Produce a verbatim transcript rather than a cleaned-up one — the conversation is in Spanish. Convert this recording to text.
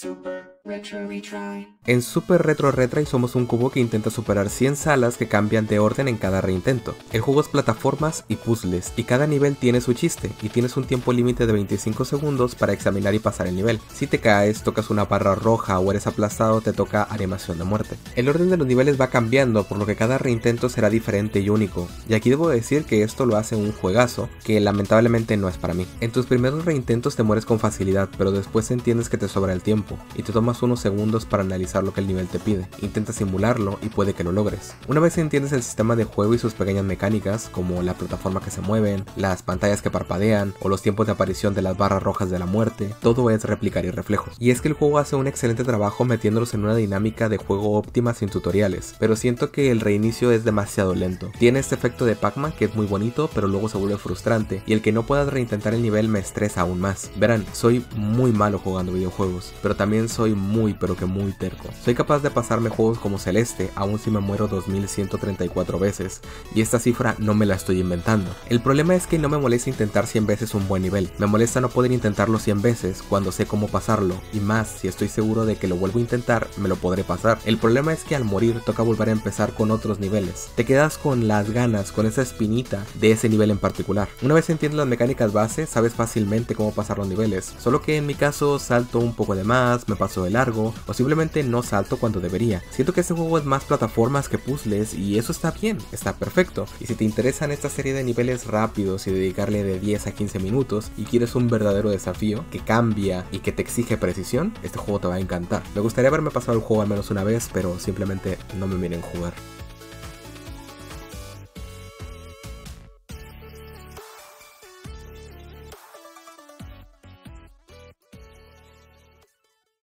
Super Retro Retry. En Super Retro Retry somos un cubo que intenta superar cien salas que cambian de orden en cada reintento. El juego es plataformas y puzzles, y cada nivel tiene su chiste, y tienes un tiempo límite de veinticinco segundos para examinar y pasar el nivel. Si te caes, tocas una barra roja o eres aplastado, te toca animación de muerte. El orden de los niveles va cambiando, por lo que cada reintento será diferente y único, y aquí debo decir que esto lo hace un juegazo, que lamentablemente no es para mí. En tus primeros reintentos te mueres con facilidad, pero después entiendes que te sobra el tiempo, y te tomas unos segundos para analizar lo que el nivel te pide. Intenta simularlo y puede que lo logres. Una vez entiendes el sistema de juego y sus pequeñas mecánicas, como la plataforma que se mueven, las pantallas que parpadean o los tiempos de aparición de las barras rojas de la muerte, todo es replicar y reflejos. Y es que el juego hace un excelente trabajo metiéndolos en una dinámica de juego óptima sin tutoriales, pero siento que el reinicio es demasiado lento. Tiene este efecto de Pac-Man que es muy bonito, pero luego se vuelve frustrante, y el que no puedas reintentar el nivel me estresa aún más. Verán, soy muy malo jugando videojuegos, pero también soy muy pero que muy terco. Soy capaz de pasarme juegos como Celeste, aun si me muero dos mil ciento treinta y cuatro veces, y esta cifra no me la estoy inventando. El problema es que no me molesta intentar cien veces un buen nivel, me molesta no poder intentarlo cien veces cuando sé cómo pasarlo, y más si estoy seguro de que lo vuelvo a intentar, me lo podré pasar. El problema es que al morir toca volver a empezar con otros niveles. Te quedas con las ganas, con esa espinita de ese nivel en particular. Una vez entiendes las mecánicas base, sabes fácilmente cómo pasar los niveles, solo que en mi caso salto un poco de más, me paso de largo, o simplemente no salto cuando debería. Siento que este juego es más plataformas que puzzles, y eso está bien, está perfecto. Y si te interesan esta serie de niveles rápidos y dedicarle de diez a quince minutos y quieres un verdadero desafío que cambia y que te exige precisión, este juego te va a encantar. Me gustaría haberme pasado el juego al menos una vez, pero simplemente no me miren jugar.